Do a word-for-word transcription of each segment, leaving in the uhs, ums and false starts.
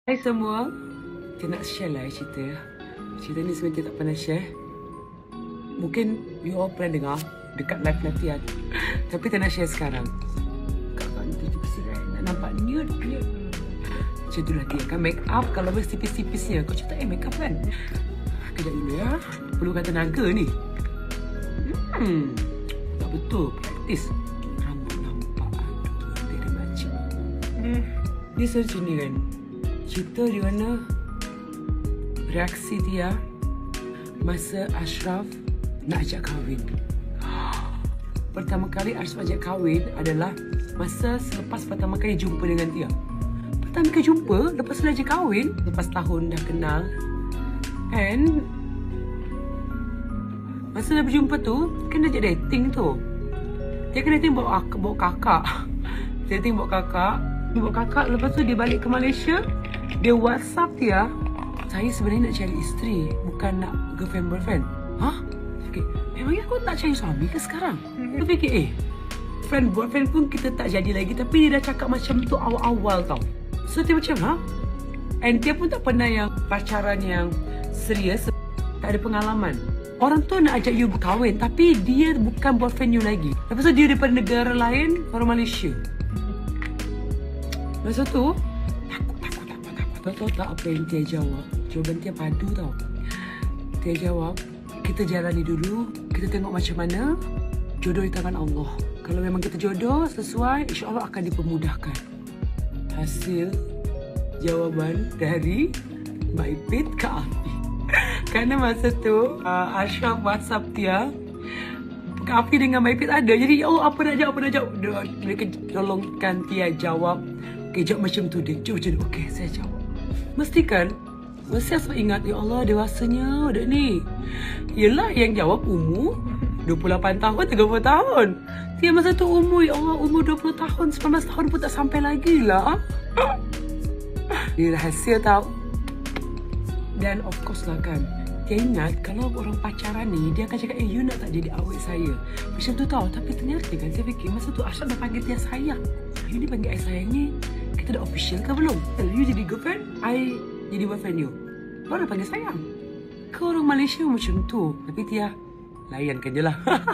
Hai semua, kita nak share lah cerita. Cerita ni sebenarnya kita tak pernah share. Mungkin you all pernah dengar dekat live latihan, tapi tak nak share sekarang. Kakak ni tipis kan, nak nampak nude, nude. Macam tu lah dia kan make up. Kalau mesti tipis-tipisnya, kau cerita eh make up kan. Kejap dulu ya, perlukan tenaga ni. Hmm, tak betul, praktis. Rambut nampak, aduh, dia macam. Hmm. Ni search ni kan, cerita di mana reaksi dia masa Ashraf nak ajak kahwin. Pertama kali Ashraf ajak kahwin adalah masa selepas pertama kali jumpa dengan dia. Pertama kali jumpa, lepas dia ajak kahwin, lepas tahun dah kenal. And masa dah berjumpa tu, kan dia ajak dating tu. Dia kan dating bawa, bawa kakak. Dia dating bawa kakak. Dia bawa kakak, lepas tu dia balik ke Malaysia. Dia WhatsApp dia, saya sebenarnya nak cari isteri, bukan nak girlfriend-boyfriend. Hah? Okay. Memangnya aku tak cari suami ke sekarang? Dia fikir, eh, friend boyfriend pun kita tak jadi lagi. Tapi dia dah cakap macam tu awal-awal tau. So dia macam, ha? And dia pun tak pernah yang pacaran yang serius. Tak ada pengalaman. Orang tu nak ajak you berkahwin, tapi dia bukan boyfriend you lagi. Lepas tu dia daripada negara lain, orang Malaysia. Masa tu, takut, takut, takut, takut. Tahu tak apa yang dia jawab? Jawaban dia padu tau. Dia jawab, kita jalani dulu, kita tengok macam mana. Jodoh di tangan Allah. Kalau memang kita jodoh sesuai, insya-Allah akan dipermudahkan. Hasil jawaban dari Mbak Ipit ke Afi. Kerana masa tu uh, Ashraf WhatsApp dia, Kak Afi dengan Mbak Ipit ada. Jadi oh apa nak jawab, apa nak jawab. Mereka tolongkan dia jawab. Okay, jawab macam tu dia. Jawab macam tu. Okay, saya jawab. Mesti kan, mesti Ashraf ingat, ya Allah dewasanya adik ni. Yelah yang jawab umur dua puluh lapan tahun, tiga puluh tahun. Dia masa tu umur, ya Allah umur dua puluh tahun, sembilan belas tahun pun tak sampai lagi lah. Dia rahsia tau. Dan of course lah kan, dia ingat kalau orang pacaran ni, dia akan cakap, eh you nak tak jadi awet saya? Macam tu tau. Tapi ternyata kan, saya fikir masa tu Ashraf dah panggil dia sayang. You ni panggil I sayang ni, kita dah official ke belum? You jadi girlfriend, I jadi boyfriend you. Baru panggil sayang. Ke orang Malaysia macam tu. Tapi dia layankan je lah.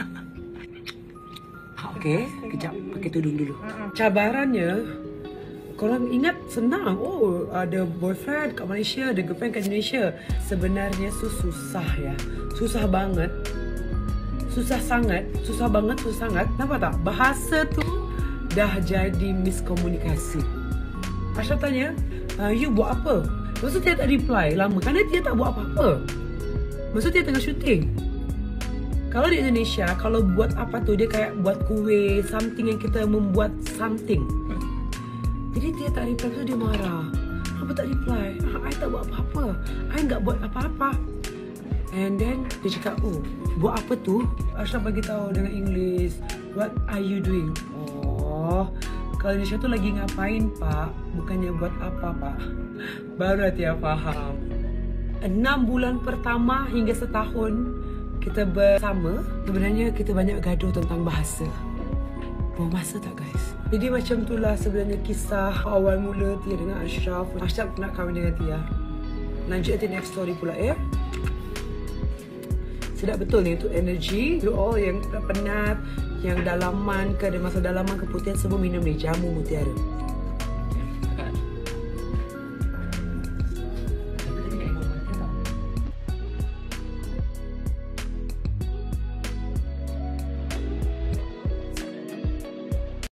Okay, kejap pakai tudung dulu. Cabarannya, korang ingat senang. Oh, ada boyfriend kat Malaysia, ada girlfriend kat Indonesia. Sebenarnya tu susah ya. Susah banget. Susah sangat. Susah banget, susah sangat. Nampak tak? Bahasa tu dah jadi miskomunikasi. Ashraf tanya, you buat apa? Maksud dia tak reply lama kerana dia tak buat apa-apa. Maksud dia tengah syuting. Kalau di Indonesia, kalau buat apa tu, dia kayak buat kuih, something yang kita membuat something. Jadi dia tak reply, so dia marah. Apa tak reply? Ah, I tak buat apa-apa. I tak buat apa-apa. And then dia cakap, oh, buat apa tu? Ashraf bagi tahu dengan English. What are you doing? Oh, kalau Indonesia tu lagi ngapain pak? Bukannya buat apa pak? Baru dia faham. Enam bulan pertama hingga setahun kita bersama, sebenarnya kita banyak gaduh tentang bahasa. Buang masa tak guys? Jadi macam itulah sebenarnya kisah awal mula Tia dengan Ashraf. Ashraf nak kahwin dengan Tia. Lanjut nanti next story pula ya. Sedap betul ni untuk energy. You all yang penat, yang dalaman ke, ada masa dalaman keputihan, semua minum ni jamu mutiara.